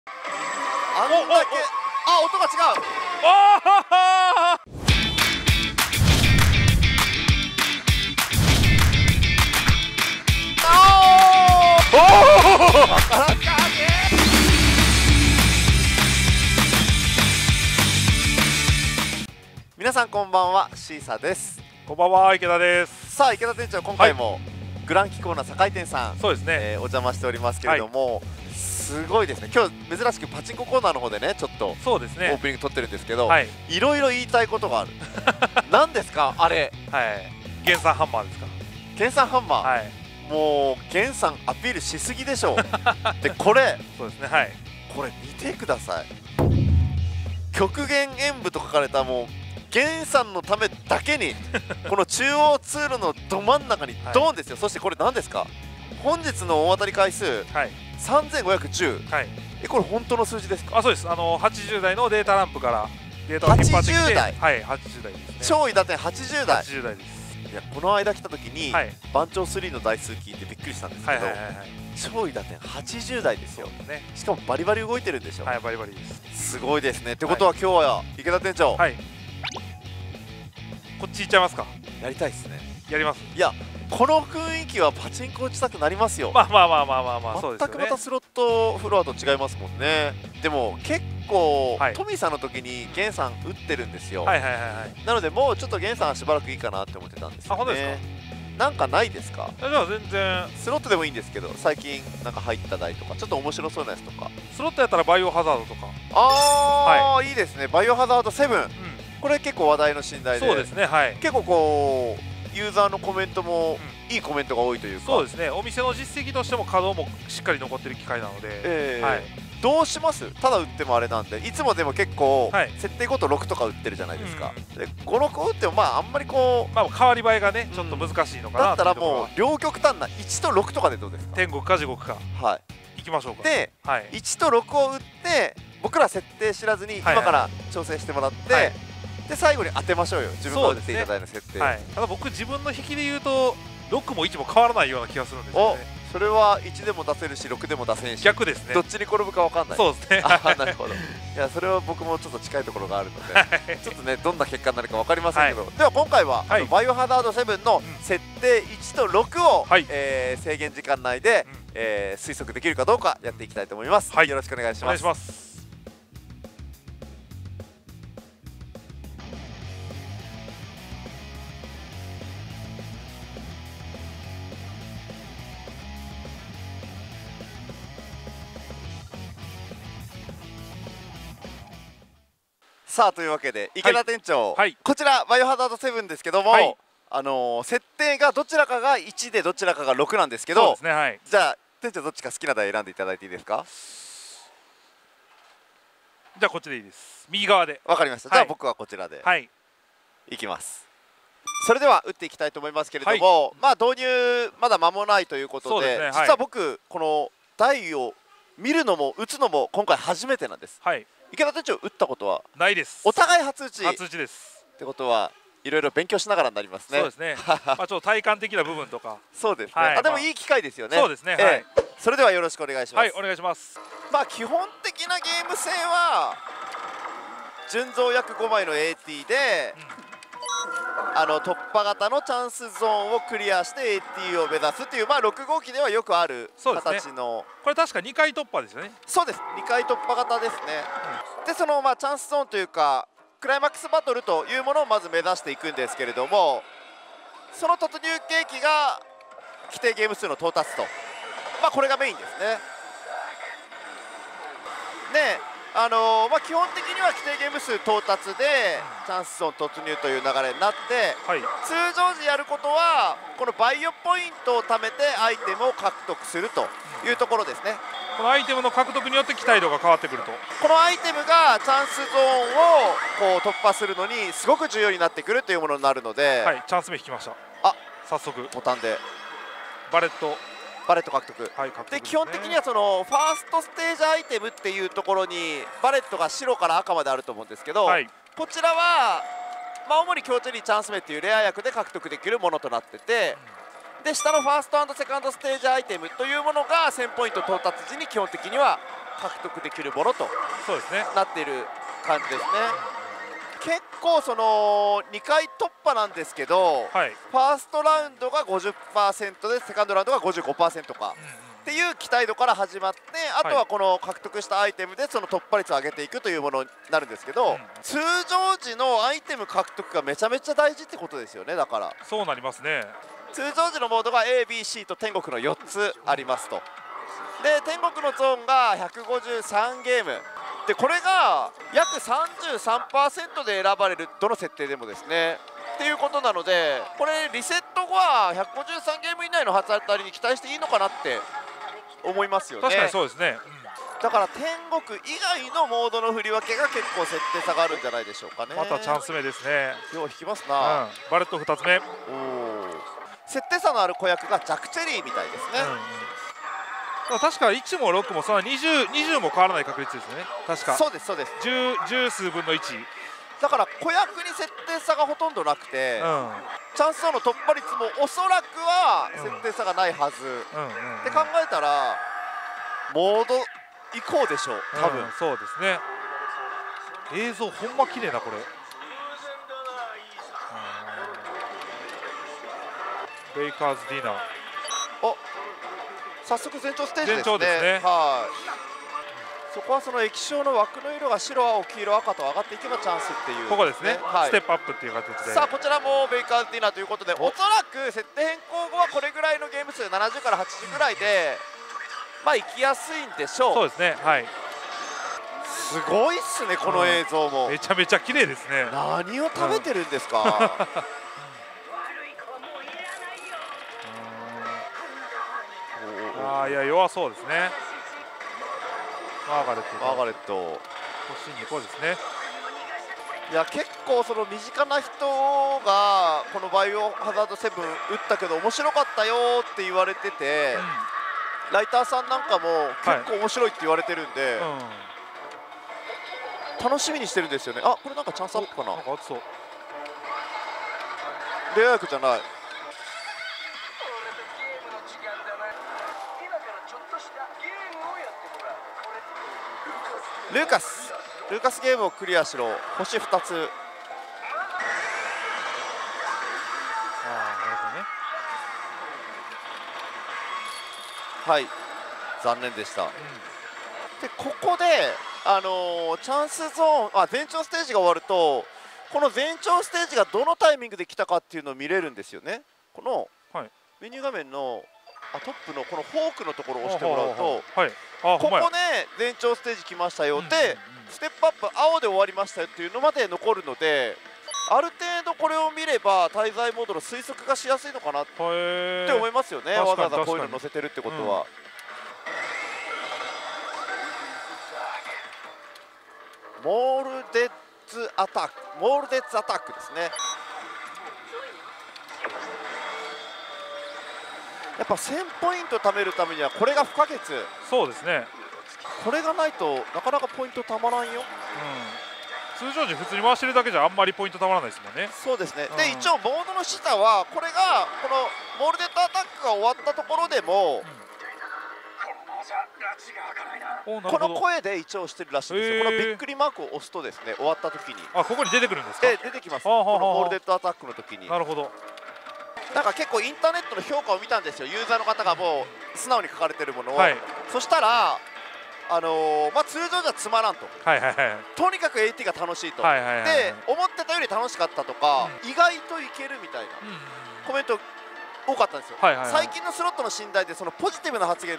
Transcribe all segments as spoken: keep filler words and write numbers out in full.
あんだけあ音が違う。 ああおお皆さんこんばんは、シーサです。 こんばんは、池田です。 さあ池田店長、今回も、はい、グランキコーナー酒井店さん、 そうですね、 えー、お邪魔しておりますけれども、はい、すごいですね。今日珍しくパチンココーナーの方でねちょっとそうですね、 オープニング撮ってるんですけど、 はい、 いろいろ言いたいことがある。何ですかあれ。 はい、ゲンさんハンマーですか。 ゲンさんハンマー、はい、もうゲンさんアピールしすぎでしょう。でこれそうですね、はい、 これ見てください。極限演舞と書かれたもうゲンさんのためだけにこの中央通路のど真ん中にドーンですよ。はい、そしてこれ何ですか。本日の大当たり回数、はい、さんぜんごひゃくじゅう、はい、えこれ本当の数字ですか。 あ、そうです。あのはちじゅう代のデータランプからデータを引っ張ってきて、はちじゅう代、はい、はちじゅう代ですね。 超偉打点はちじゅう代、 はちじゅう代です。 いやこの間来た時に、はい、番長スリーの台数聞いてびっくりしたんですけど、超偉打点はちじゅう代ですよ。ね、しかもバリバリ動いてるんでしょ。 はい、バリバリです。 すごいですね。ってことは、はい、今日は池田店長、はい、 こっち行っちゃいますか。 やりたいですね。 やります。 いやこの雰囲気はパチンコ打ちたくなりますよ。 まあまあまあまあまあまあ、そうですよね。 全くまたスロットフロアと違いますもんね。でも結構、はい、トミーさんの時にゲンさん打ってるんですよ。はいはいはいはい。なのでもうちょっとゲンさんはしばらくいいかなって思ってたんですよね。あ、本当ですか。なんかないですか。 じゃあ全然スロットでもいいんですけど、最近なんか入った台とかちょっと面白そうなやつとか。 スロットやったらバイオハザードとか。 ああ、はい、いいですね。バイオハザードセブン、うん、これ結構話題の信頼で、 そうですね、はい、 結構こうユーザーのコメントも、うん、いいコメントが多いというか。そうですね、お店の実績としても稼働もしっかり残ってる機械なので、えーはい、 どうします。ただ売ってもあれなんで、いつもでも結構、はい、設定ごとろくとか売ってるじゃないですか。うん、でご、ろくを売ってもまああんまりこう、 まあ、変わり映えがねちょっと難しいのかな、 だったらもう両極端ないちとろくとかでどうですか。 天国か地獄か、はい、行きましょうか。 で、はい、いちとろくを売って僕ら設定知らずに今から調整してもらって、はいはい、で最後に当てましょうよ。自分が打っていただいた設定、ね、はい、 ただ僕自分の引きで言うとろくもいちも変わらないような気がするんですよね。 それはいちでも出せるしろくでも出せんし、 逆ですね。 どっちに転ぶか分かんない。 そうですね。 あ、なるほど。いやそれは僕もちょっと近いところがあるのでちょっとねどんな結果になるか分かりませんけど、はい、では今回は、はい、バイオハザードセブンの設定いちとろくを、はい、えー、制限時間内で、うん、えー、推測できるかどうかやっていきたいと思います。はい、よろしくお願いします。お願いします。さあというわけで池田店長、はい、こちらバイオハザードセブンですけども、はい、あのー、設定がどちらかがいちでどちらかがろくなんですけど、そうですね、はい、じゃあ店長どっちか好きな台選んでいただいていいですか。 じゃあこっちでいいです。右側で。 わかりました。はい、じゃあ僕はこちらで、はい、いきます。それでは打っていきたいと思いますけれども、はい、まあ導入まだ間もないということで、でね、実は僕この台を見るのも打つのも今回初めてなんです。はい、池田店長打ったことはないです。 お互い初打ち。 初打ちです。 ってことはいろいろ勉強しながらになりますね。 そうですね。まあちょっと体感的な部分とか。 そうですね。はい、あでもいい機会ですよね。 そうですね。はい、 えー。それではよろしくお願いします。 はい、お願いします。 まあ基本的なゲーム性は純増約ごまいの エーティー で、うん、あの突破型のチャンスゾーンをクリアして エーティー を目指すっていうまあろく号機ではよくある形の、 ね、これ確かにかい突破ですよね。 そうです。にかい突破型ですね。うん、でそのまあチャンスゾーンというかクライマックスバトルというものをまず目指していくんですけれども、その突入契機が規定ゲーム数の到達と、まあこれがメインですね。であのー、まあ基本的には規定ゲーム数到達でチャンスゾーン突入という流れになって、はい、通常時やることはこのバイオポイントを貯めてアイテムを獲得するというところですね。 このアイテムの獲得によって期待度が変わってくると、 このアイテムがチャンスゾーンをこう突破するのにすごく重要になってくるというものになるので、 はい、チャンス目引きました。あ、早速ボタンでバレットバレット獲得、はい、獲得 で, で基本的にはそのファーストステージアイテムっていうところにバレットが白から赤まであると思うんですけど、はい、こちらは、まあ、主に強チェリーチャンス目っていうレア役で獲得できるものとなってて、うん、で下のファーストセカンドステージアイテムというものがせんポイント到達時に基本的には獲得できるものとそうですね。 なっている感じですね。結構そのにかい突破なんですけど、 はい、 ファーストラウンドが ごじゅっパーセント でセカンドラウンドが ごじゅうごパーセント か、 うんうん、 っていう期待度から始まって、あとはこの獲得したアイテムでその突破率を上げていくというものになるんですけど、うん、通常時のアイテム獲得がめちゃめちゃ大事ってことですよね。だからそうなりますね。 通常時のモードが エービーシー と天国のよっつありますと。で天国のゾーンがひゃくごじゅうさんゲームで、これが約 さんじゅうさんパーセント で選ばれるどの設定でもですねっていうことなので、これリセット後はひゃくごじゅうさんゲーム以内の初当たりに期待していいのかなって思いますよね。 確かにそうですね、 うん、だから天国以外のモードの振り分けが結構設定差があるんじゃないでしょうかね。 またチャンス目ですね。 よう引きますな、 うん、バレットふたつめ。お設定差のある子役がジャック・チェリーみたいですね、うんうん、確かいちもろくもそんな 20, 20も変わらない確率ですね。確かそうですそうです。 10, 10数分のいちだから子役に設定差がほとんどなくて、うん、チャンスゾーンの突破率もおそらくは設定差がないはず、うんうんうん、って考えたらモード移行でしょう多分、うん、 そうですね。映像ほんま綺麗なこれ。ベイカーズディナー。 お、早速前兆ステージですね。 前兆ですね。 はい。そこはその液晶の枠の色が白、青、黄色、赤と上がっていけばチャンスっていう、ね、 ここですね、はい、ステップアップっていう形で。 さあこちらもベイカーズディナーということで、おそらく設定変更後はこれぐらいのゲーム数ななじゅうからはちじゅうぐらいで、まあ行きやすいんでしょう。 そうですね。はい。 すごいっすねこの映像も、 うん、めちゃめちゃ綺麗ですね。 何を食べてるんですか、うんあいや弱そうですね。マーガレットマーガレット星にこですね。 いや結構その身近な人がこのバイオハザードセブン打ったけど面白かったよって言われてて、うん、ライターさんなんかも結構面白いって言われてるんで、はいうん、楽しみにしてるんですよね。あこれなんかチャンスアップかな。 なんか熱そう。 レア役じゃない。ルーカスルーカスゲームをクリアしろ星ふたつ。ああなるほどね。 はい残念でした、うん、でここで、あのー、チャンスゾーンあ前兆ステージが終わるとこの前兆ステージがどのタイミングで来たかっていうのを見れるんですよね。このメニュー画面のあトップのこのフォークのところを押してもらうと、ここで前兆ステージ来ましたよ、でステップアップ青で終わりましたよっていうのまで残るので、ある程度これを見れば滞在モードの推測がしやすいのかなって思いますよね。わざわざこういうの載せてるってことは、うん、モールデッツアタックモールデッツアタックですね。やっぱせんポイント貯めるためにはこれが不可欠。 そうですね。 これがないとなかなかポイントたまらんよ、 うん、通常時普通に回してるだけじゃあんまりポイントたまらないですもんね。 そうですね、うん、で一応ボードの下はこれがこのモールデッドアタックが終わったところでも、うん、この声で一応してるらしいんですよ。このびっくりマークを押すとですね終わった時にあここに出てくるんですか。 で出てきます。このモールデッドアタックの時に。 なるほど。 なんか結構インターネットの評価を見たんですよ、ユーザーの方がもう素直に書かれてるものを、はい、そしたら、あのーまあ、通常じゃつまらんと、はいはいはい、とにかく エーティー が楽しいと、はいはいはいはい、で思ってたより楽しかったとか、うん、意外といけるみたいな、うん、コメント多かったんですよ、はいはいはい、最近のスロットの信頼でそのポジティブな発言って、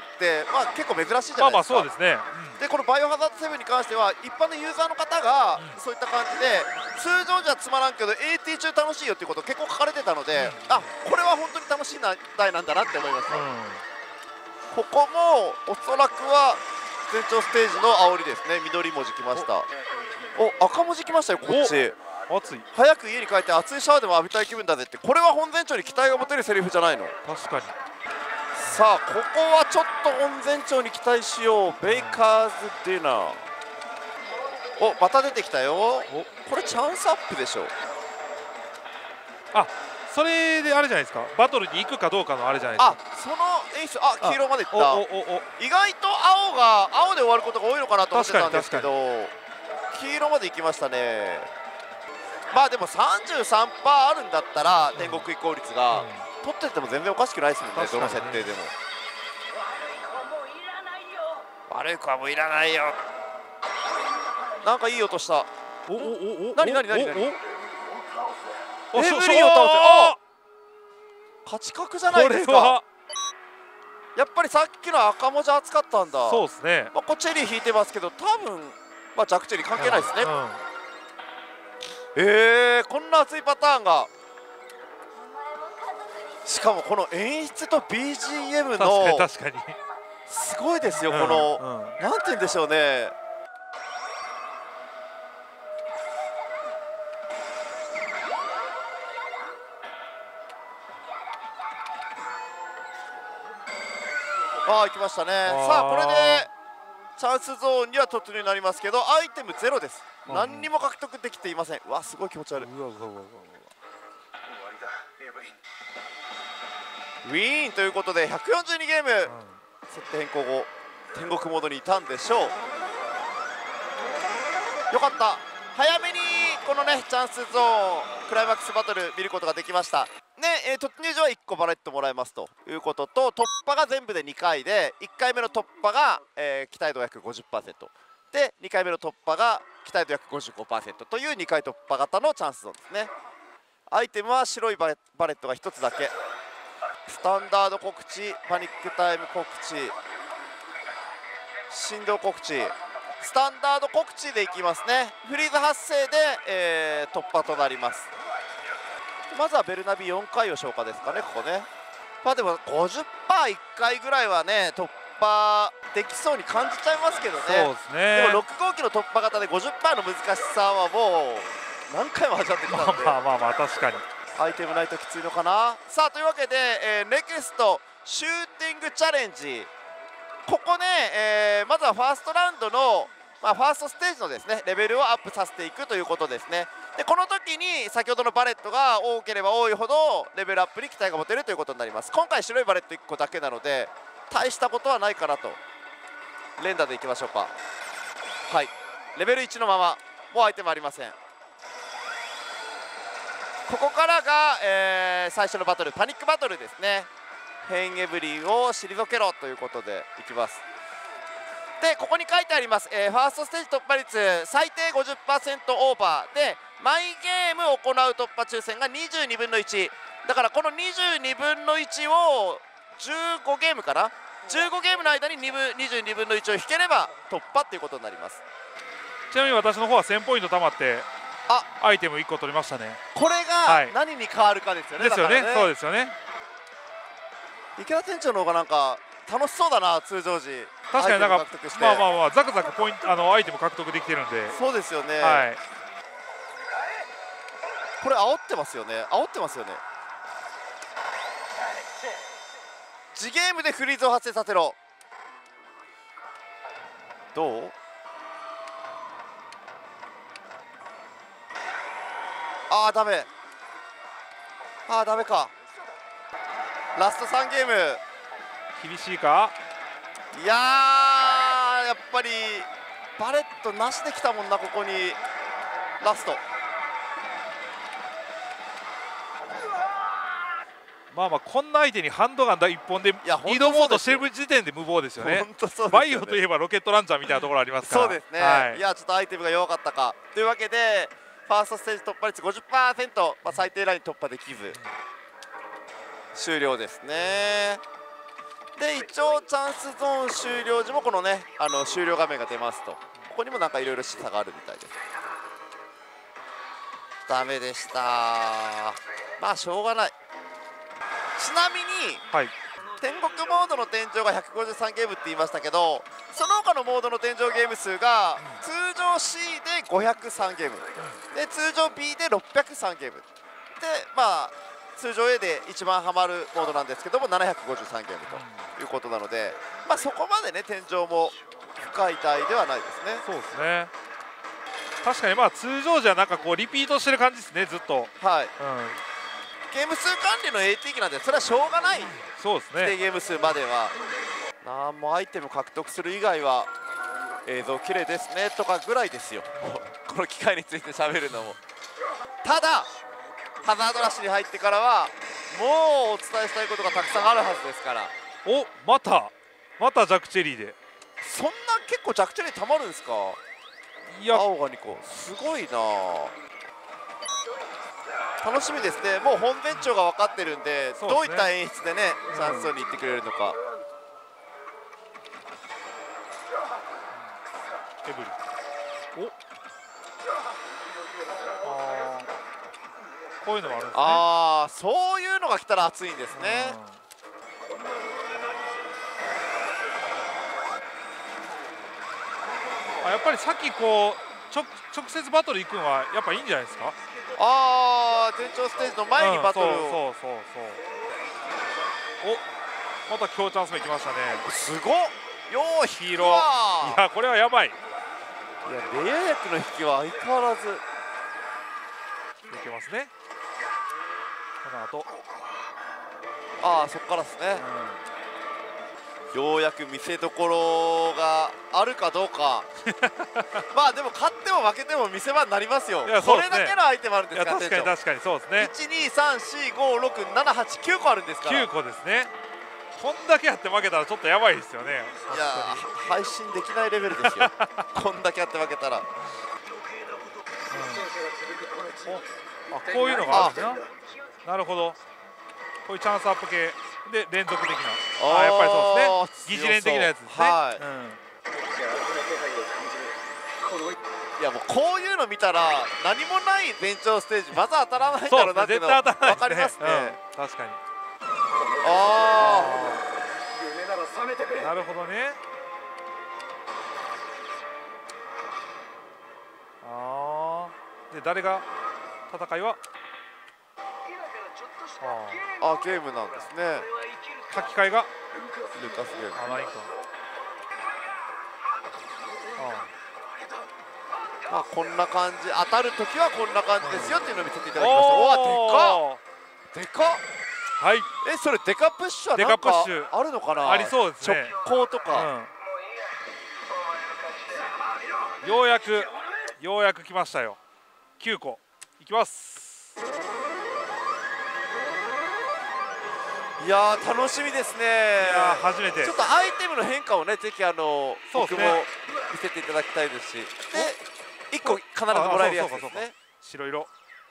まあ、結構珍しいじゃないですか。まあまあそうですね、うん、でこのバイオハザードセブンに関しては一般のユーザーの方がそういった感じで、通常じゃつまらんけど エーティー 中楽しいよっていうことを結構書かれてたので、うん、あこれは本当に楽しい台なんだなって思いました、うん、ここもおそらくは前兆ステージの煽りですね。緑文字きました。お赤文字きましたよこっち。暑い早く家に帰って熱いシャワーでも浴びたい気分だぜって、これは本前兆に期待が持てるセリフじゃないの。確かに。さあここはちょっと本前兆に期待しよう。ベイカーズディナー。おまた出てきたよ。おこれチャンスアップでしょ。 あそれであれじゃないですか、バトルに行くかどうかのあれじゃないですか。 あ、その演出、あ、黄色までいった。 おおおお、 意外と青が青で終わることが多いのかなと思ってたんですけど、黄色まで行きましたね。まあでも さんじゅうさんパーセント あるんだったら天国移行率が、うん、取ってても全然おかしくないですもんね、どの設定でも。悪い子はもういらないよ。なんかいい音した。 おおおお、 何何何何。エブリンを倒せ。あ、勝ち確じゃないですか。やっぱりさっきの赤文字熱かったんだ。 そうですね。 まあこっちチェリー引いてますけど、多分まあジャックチェリー関係ないですね。うんうん、えー、こんな熱いパターンが。しかもこの演出と ビージーエム の確かにすごいですよ。この、うんうん、なんて言うんでしょうね。ああ、行きましたね。さあこれでチャンスゾーンには突入になりますけど、アイテムゼロです。うん、何にも獲得できていません。うわ、すごい気持ち悪い。うわうわうわうわ、ウィーンということでひゃくよんじゅうにゲーム、うん、設定変更後天国モードにいたんでしょう。よかった、早めにこのねチャンスゾーンクライマックスバトル見ることができましたね。えー、突入時はいっこバレットもらえますということと、突破が全部でにかいで、いっかいめの突破が、えー、期待度約 ごじゅっパーセント で、にかいめの突破が期待度約 ごじゅうごパーセント というにかい突破型のチャンスゾーンですね。アイテムは白いバレットがひとつだけ。スタンダード告知、パニックタイム告知、振動告知、スタンダード告知でいきますね。フリーズ発生で、えー、突破となります。まずはベルナビよんかいを消化ですかね、ここね。まあでも ごじゅっパーセントいっかいぐらいはね突破できそうに感じちゃいますけどね。 そうですね。 でもろく号機の突破型で ごじゅっパーセント の難しさはもう何回も味わってきたんで、 まあまあまあ確かにアイテムないときついのかな。さあというわけで、えー、ネクストシューティングチャレンジ、ここね、えー、まずはファーストラウンドの、まあ、ファーストステージのですねレベルをアップさせていくということですね。でこの時に先ほどのバレットが多ければ多いほどレベルアップに期待が持てるということになります。今回白いバレットいっこだけなので大したことはないかなと。連打でいきましょうか。はい、レベルいちのまま、もうアイテムありません。ここからが、えー、最初のバトル、パニックバトルですね。ヘンエブリーを退けろということでいきます。でここに書いてあります、えー、ファーストステージ突破率最低 ごじゅっパーセント オーバーで、マイゲームを行う突破抽選がにじゅうにぶんのいちだから、このにじゅうにぶんのいちをじゅうごゲームかな、じゅうごゲームの間ににじゅうにぶんのいちを引ければ突破ということになります。 ちなみに私の方はせんポイント貯まってあアイテムいっこ取りましたね。 これが何に変わるかですよね。 ですよね、 ね、 そうですよね。 池田店長の方がなんか楽しそうだな、通常時。 確かになんかまあまあまあザクザクポイントあのアイテム獲得できてるんで。 そうですよね、 はい、 これ煽ってますよね、煽ってますよね。次ゲームでフリーズを発生させろ。どう？ああダメ、ああダメか。ラストさんゲーム厳しいか。 いやーやっぱりバレットなしできたもんな、ここにラスト。 まあまあこんな相手にハンドガンいっぽんで挑もうとしてる時点で無謀ですよね。バイオといえばロケットランチャーみたいなところありますから。 そうですね、はい、いやちょっとアイテムが弱かったかというわけで、ファーストステージ突破率 ごじゅっパーセント、まあ、最低ライン突破できず終了ですね。で一応チャンスゾーン終了時もこのねあの終了画面が出ますと、ここにもなんかいろいろ示唆があるみたいです。ダメでした。まあしょうがない。ちなみに、はい、天国モードの天井がひゃくごじゅうさんゲームって言いましたけど、その他のモードの天井ゲーム数が通常 シー でごひゃくさんゲームで、通常 ビー でろっぴゃくさんゲームで、まあ通常 エー で一番ハマるモードなんですけどもななひゃくごじゅうさんゲームということなので、まあそこまでね天井も深い台ではないですね。 そうですね、確かにまあ通常じゃなんかこうリピートしてる感じですね、ずっと。 はい、うん、 ゲーム数管理の エーティー 機なんでそれはしょうがない、 そうですね、 規定ゲーム数までは。なんもアイテム獲得する以外は映像綺麗ですねとかぐらいですよこの機械について喋るのも。ただハザードラッシュに入ってからはもうお伝えしたいことがたくさんあるはずですから。 おまたまたジャックチェリーで、 そんな結構ジャックチェリーたまるんですか。いや青がにこすごいな、楽しみですね。もう本店長が分かってるんで、どういった演出でねチャンスに行ってくれるのか。 エブリ、おあこういうのもあるんですね。 ああそういうのが来たら熱いんですね。 あやっぱりさっきこう直直接バトル行くのはやっぱいいんじゃないですか。 ああ店長ステージの前にバトルを、うん、そうそうそうそうおまた強チャンスも行きましたね。 すごっよーヒーロー、いやこれはやばい。 いやレア役の引きは相変わらずいけますね。この後ああそこからですね、うん、ようやく見せどころがあるかどうかまあでも勝っても負けても見せ場になりますよ。それだけのアイテムあるんですから。 確かに確かにそうですね。 いちにさんしごろくななはちきゅうこあるんですから。 きゅうこですね。こんだけやって負けたらちょっとやばいですよね。 いや配信できないレベルですよこんだけやって負けたら、うん、 あこういうのがあるんですな。なるほど、こういうチャンスアップ系で連続的な、あやっぱりそうですね、疑似連的なやつですね。はい、うん、 いやもうこういうの見たら何もない全長ステージまず当たらないんだろうなっていうのは分かりますね。 うん、確かに。 ああなるほどね。ああで誰が戦いはああゲームなんですね。 書き換えがルカスゲーム。 あないか。 ああこんな感じ、当たるときはこんな感じですよっていうのを見せていただきました。おおでかっでかっ。 はい、 えそれデカプッシュはなんかあるのかな。 ありそうですね。 直行とか、 うん、ようやくようやく来ましたよ。きゅうこいきます。 いやー楽しみですね。 いや初めてちょっとアイテムの変化をねぜひあの、ね、僕も見せていただきたいですし、でいっこ必ずもらえるやつですね。 白色。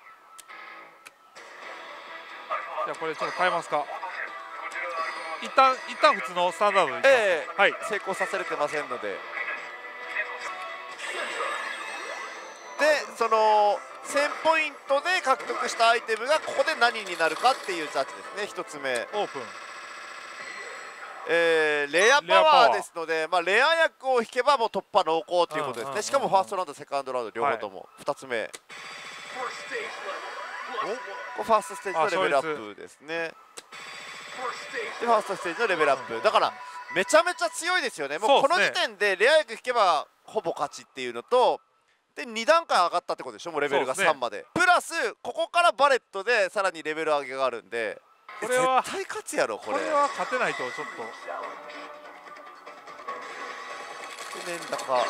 じゃあこれちょっと変えますか。一旦一旦普通のスタンダードでいきます。 えー、 はい、 成功させれてませんので。でそのせんポイントで獲得したアイテムがここで何になるかっていうジャッジですね。ひとつめオープン、 えー、レアパワーですので、まあ、レア役を引けばもう突破濃厚ということですね。しかもファーストラウンドセカンドラウンド両方とも、はい、ふたつめファーストステージのレベルアップですね。でファーストステージのレベルアップだからめちゃめちゃ強いですよね。もうこの時点でレア役引けばほぼ勝ちっていうのと、でに段階上がったってことでしょ。もうレベルがさんまで、プラスここからバレットでさらにレベル上げがあるんで、これは絶対勝つやろ。これこれは勝てないとちょっと年高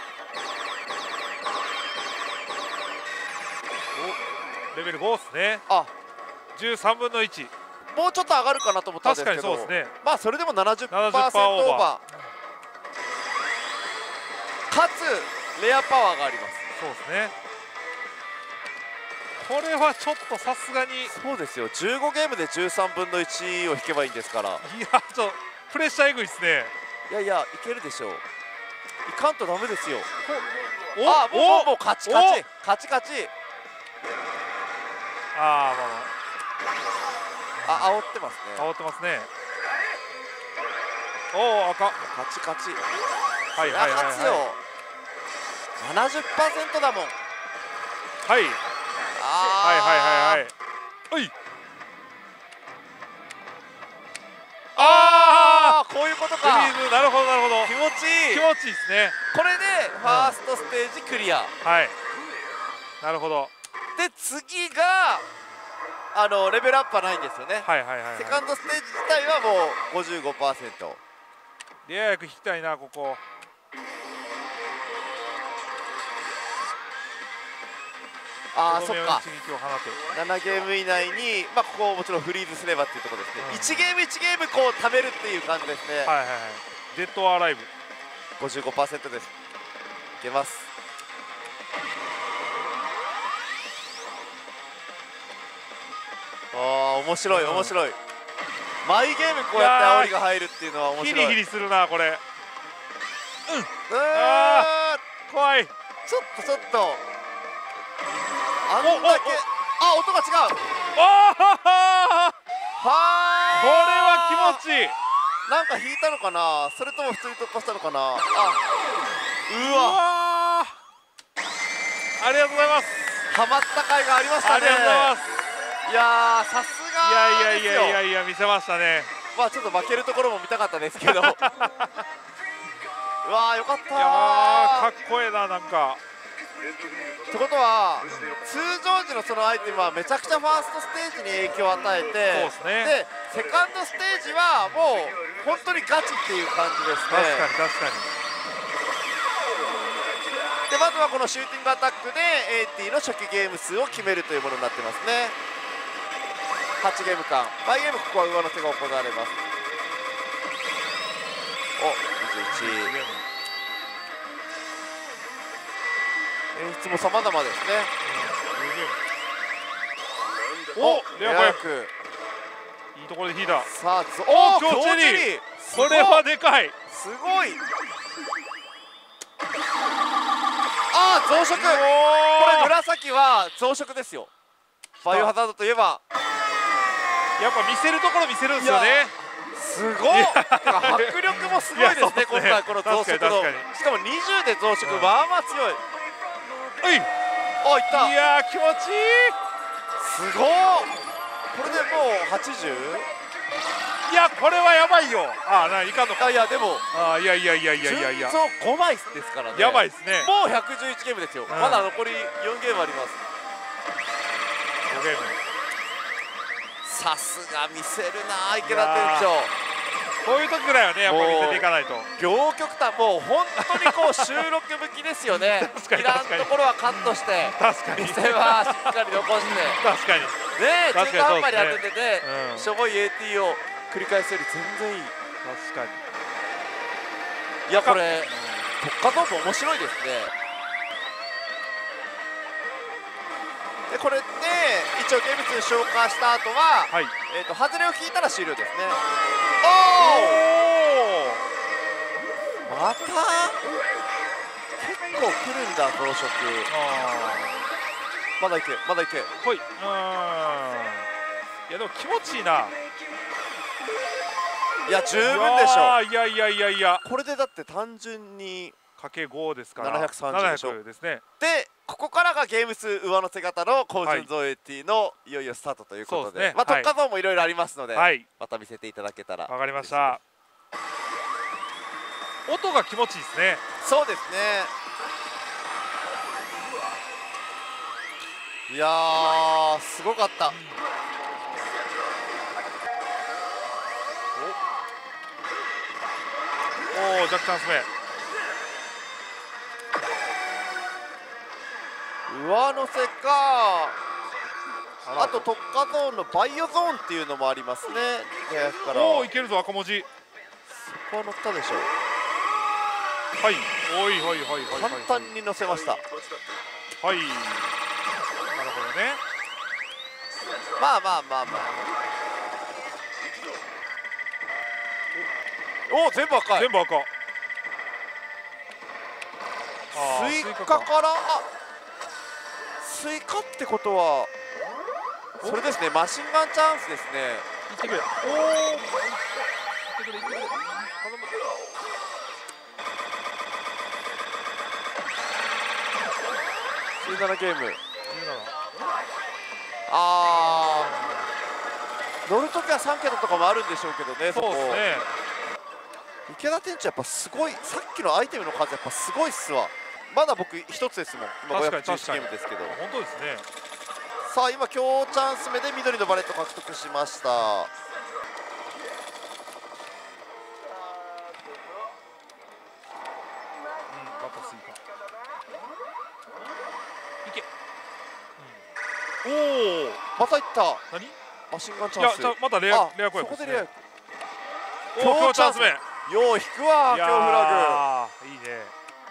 レベルごですね。 あじゅうさんぶんのいち、 もうちょっと上がるかなと思ったんですけど、 確かにそうですね。 まあそれでも ななじゅっパーセント オーバーかつレアパワーがあります。 そうですね。これはちょっとさすがにそうですよ。じゅうごゲームでじゅうさんぶんのいちを引けばいいんですから。 いやちょっとプレッシャーえぐいですね。 いやいやいけるでしょう。いかんとダメですよ。 おあもうもう勝ち勝ち勝ち勝ち。 ああまああ煽ってますね。 煽ってますね。おお赤勝ち勝ち。 はいはいはいはい。 勝つよ。ななじゅっパーセント だもん。 はいあはいはいはいはい。おいああこういうことか。 なるほどなるほど。 気持ちいい気持ちいいですね。 これでファーストステージクリア、 はいなるほど。 で次があのレベルアップはないんですよね。 はいはいはい、はい、 セカンドステージ自体はもう ごじゅうごパーセント。 で早く引きたいなここ。 ああそっか、ななゲーム以内に、まあ、ここをもちろんフリーズすればっていうところですね、うん、いちゲームいちゲームこう貯めるっていう感じですね。はいはいはい、デッドアライブごじゅうごパーセント です。いけます。ああ面白い面白い、うん、毎ゲームこうやって煽りが入るっていうのは面白い。 ヒリヒリするなこれ。うんうわ怖い。 ちょっとちょっとあんだけあ音が違う。 はあこれは気持ちいい。 なんか引いたのかな、それとも普通に突破したのかな。あうわありがとうございます。 ハマった回がありましたね。 ありがとうございます。 いやさすがですよ。 いやいやいやいやいや見せましたね。 まあちょっと負けるところも見たかったですけどうわーよかったー。 いやーかっこええななんか。 ってことは、うん、通常時のそのアイテムはめちゃくちゃファーストステージに影響を与えて、 そうですね、 でセカンドステージはもう本当にガチっていう感じですね。 確かに確かに。 でまずはこのシューティングアタックで エーティー の初期ゲーム数を決めるというものになってますね。はちゲーム間、毎ゲームここは上乗せが行われます。おにじゅういち、演出も様々ですね。 おレア早くいいところで引いた。さあおお強チェリー、これはでかい。 すごい。ああ増殖、これ紫は増殖ですよ。バイオハザードといえばやっぱ見せるところ見せるんですよね。 すごい迫力もすごいですね今回この増殖の。しかもにじゅうで増殖、まあまあ強い。 はい、 あ、いった。 いやー気持ちいい。 すごい。これでもうはちじゅう。 いやこれはやばいよ。ああないかんのか。 いやでもあいやいやいやいやいやいや。 そうごまいですからね。 やばいですね。 もうひゃくじゅういちゲームですよ。うん、まだ残りよんゲームあります。 ごゲーム。 さすが見せるな池田店長。 こういう時ぐらいはねやっぱ見せていかないと。 両極端、もう本当にこう収録向きですよね。いらんところはカットして、 確かに見せはしっかり残して、 確かにね中途半端に当ててて、うん、しょぼい エーティー を繰り返すより全然いい。 確かに。 いやこれ特化ゾーンも面白いですね。でこれで一応ゲーム数消化した後は、はい、えっと外れを引いたら終了ですね。おおまた結構来るんだ増殖。まだいけまだいけ。 ほい。うん。いやでも気持ちいいな。 いや十分でしょ。 いやいやいやいや。 これでだって単純にかけごですからななひゃくさんじゅうでしょ。 ななひゃくですね。 でここからがゲーム数上乗せ型の高順増 エーティー のいよいよスタートということで、はい、まあ特化ゾーンもいろいろありますので、はい、また見せていただけたら。 わかりました。音が気持ちいいですね。 そうですね。いやーすごかった。うんおおジャックチャンス目。 上乗せか、あと特化ゾーンのバイオゾーンっていうのもありますね。 おおいけるぞ赤文字。 そこは乗ったでしょう。 はいおいはいはいはい。 簡単に乗せました。 はいなるほどね。 まあまあまあまあ。おお全部赤い。 全部赤。 スイカからあスイカってことはそれですね。マシンガンチャンスですね。 いってくれ。おおいってくれいってくれ。頼む。 じゅうななゲーム。ああ乗るときはさん桁とかもあるんでしょうけどね。 そうですね。 池田店長やっぱすごい。さっきのアイテムの数やっぱすごいっすわ。まだ僕一つですもん。今ごひゃくじゅういちゲームですけど。 本当ですね。 さあ今強チャンス目で緑のバレット獲得しました。 うんバタスイカいけ、うん、おおまたいった。 何マシンガンチいやャンス。 じゃあまたレアレア子役そこでレア。 おお強チャンス目。 よう引くわ強フラグ。いいね。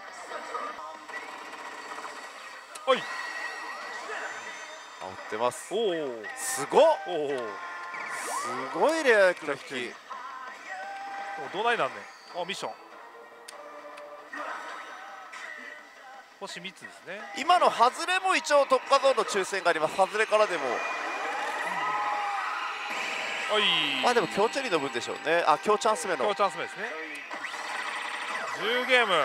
はい。 煽ってます。 おおすごっ。 おおすごいレア役の引き。 どないなんねん。あミッション星みっつですね。 今の外れも一応特化ゾーンの抽選があります。外れからでも、 はい、 まあでも強チェリーの分でしょうね。あ強チャンス目の強チャンス目ですね。じゅうゲーム。はい。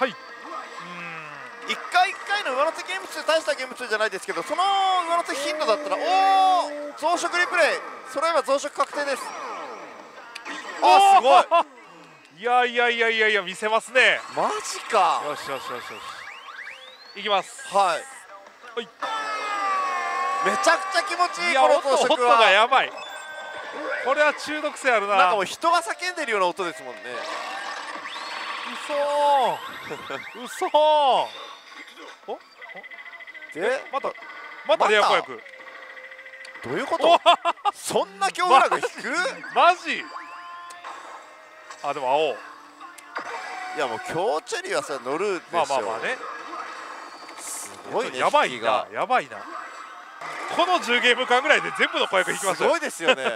いっかいいっかいの上乗せゲーム数大したゲーム数じゃないですけど、その上乗せヒントだったらおお増殖リプレイそれは増殖確定です。あすごい。 いやいやいやいやいや見せますね。 マジか。 よしよしよしよしいきます。 はい、 はい、 めちゃくちゃ気持ちいい。 いやこの増殖音がやばい。これは中毒性あるな。 なんかもう人が叫んでるような音ですもんね。 うそーうそーおおでまたまたレア子役。 どういうこと？そんな強フラグ引く？ マジ？あでも青。 いやもう強チェリーはそれ乗るでしょ。 まあまあまあね。 すごいね。 やばいなやばいな。このじゅうゲーム間ぐらいで全部の子役引きました。 すごいですよね。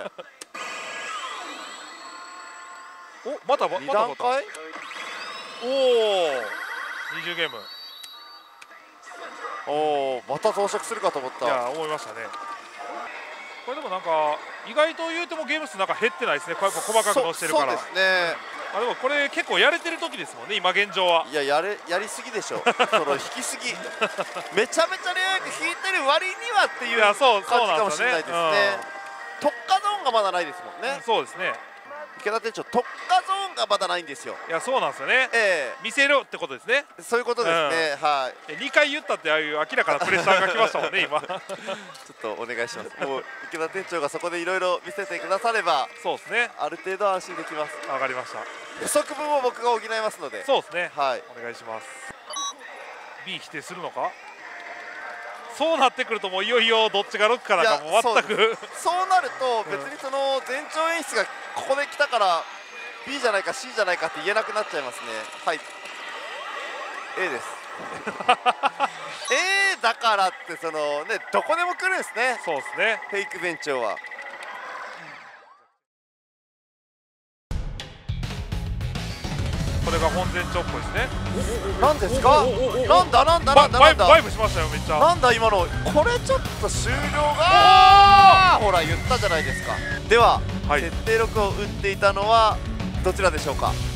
おまたまたに段階？ おおにじゅうゲーム。 おおまた増殖するかと思った。 いや思いましたね。これでもなんか意外と言うてもゲーム数なんか減ってないですね。これ細かく載せてるから。 そうですね。 あでもこれ結構やれてる時ですもんね今現状は。 いややれやりすぎでしょ。その引きすぎ。めちゃめちゃレア役引いてる割にはっていう感じかもしれないですね。特化ゾーンがまだないですもんね。 うん、そうですね。 池田店長特化ゾーンがまだないんですよ。 いやそうなんですよね。 ええ見せるってことですね。 そういうことですね。 うん、 はい。にかい言ったってああいう明らかなプレッシャーがきましたもんね今。ちょっとお願いします。もう池田店長がそこでいろいろ見せてくだされば、 そうですね。 ある程度安心できます。 わかりました。 不足分を僕が補いますので。 そうですね。 はい。 お願いします。B 否定するのか？そうなってくるともういよいよどっちがロックかなんかもう全くそうなると別にその前兆演出がここで来たから B じゃないか C じゃないかって言えなくなっちゃいますね。はい A です。A だからってそのねどこでも来るんですね。 そうですね。 フェイク前兆は。 これが本前兆っぽいですね。 なんですか？なんだなんだなんだなんだ。 バイブしましたよめっちゃ。 なんだ今のこれちょっと終了がほら言ったじゃないですか。では、はい、設定録を打っていたのはどちらでしょうか？